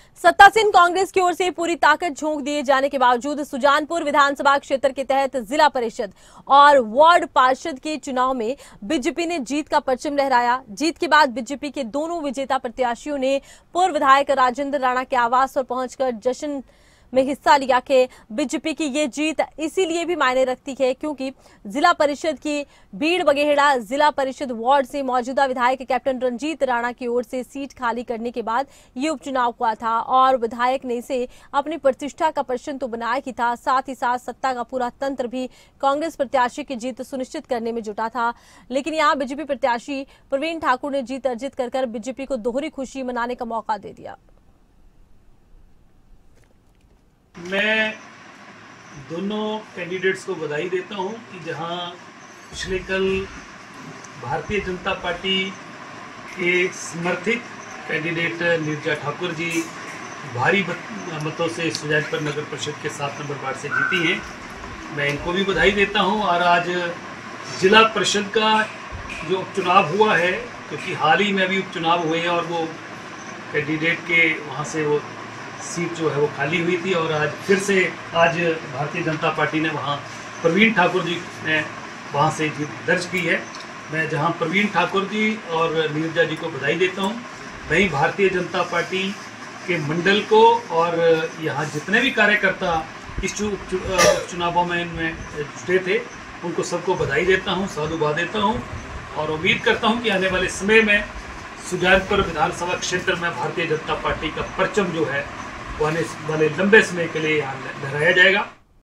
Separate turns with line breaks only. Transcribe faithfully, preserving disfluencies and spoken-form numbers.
सत्तासीन कांग्रेस की ओर से पूरी ताकत झोंक दिए जाने के बावजूद सुजानपुर विधानसभा क्षेत्र के तहत जिला परिषद और वार्ड पार्षद के चुनाव में बीजेपी ने जीत का परचम लहराया। जीत के बाद बीजेपी के दोनों विजेता प्रत्याशियों ने पूर्व विधायक राजेंद्र राणा के आवास पर पहुंचकर जश्न में हिस्सा लिया कि बीजेपी की ये जीत इसीलिए भी मायने रखती है क्योंकि जिला परिषद की भीड़ बगेहड़ा जिला परिषद वार्ड से मौजूदा विधायक कैप्टन रंजीत राणा की ओर से सीट खाली करने के बाद ये उपचुनाव हुआ था और विधायक ने इसे अपनी प्रतिष्ठा का प्रश्न तो बनाया ही था, साथ ही साथ सत्ता का पूरा तंत्र भी कांग्रेस प्रत्याशी की जीत सुनिश्चित करने में जुटा था। लेकिन यहाँ बीजेपी प्रत्याशी प्रवीण ठाकुर ने जीत अर्जित कर कर बीजेपी को दोहरी खुशी मनाने का मौका दे दिया।
मैं दोनों कैंडिडेट्स को बधाई देता हूं कि जहां पिछले कल भारतीय जनता पार्टी के समर्थित कैंडिडेट नीरजा ठाकुर जी भारी मतों से सुजानपुर नगर परिषद के सात नंबर वार्ड से जीती हैं, मैं इनको भी बधाई देता हूं। और आज जिला परिषद का जो उपचुनाव हुआ है, क्योंकि हाल ही में अभी उपचुनाव हुए हैं और वो कैंडिडेट के वहाँ से वो सीट जो है वो खाली हुई थी और आज फिर से आज भारतीय जनता पार्टी ने वहाँ प्रवीण ठाकुर जी ने वहाँ से जीत दर्ज की है। मैं जहाँ प्रवीण ठाकुर जी और नीरजा जी को बधाई देता हूँ, वहीं भारतीय जनता पार्टी के मंडल को और यहाँ जितने भी कार्यकर्ता इस चुनावों में इनमें जुटे थे उनको सबको बधाई देता हूँ, साधुवाद देता हूँ और उम्मीद करता हूँ कि आने वाले समय में सुजानपुर विधानसभा क्षेत्र में भारतीय जनता पार्टी का परचम जो है वो आने वाले लंबे समय के लिए यहाँ लहराया जाएगा।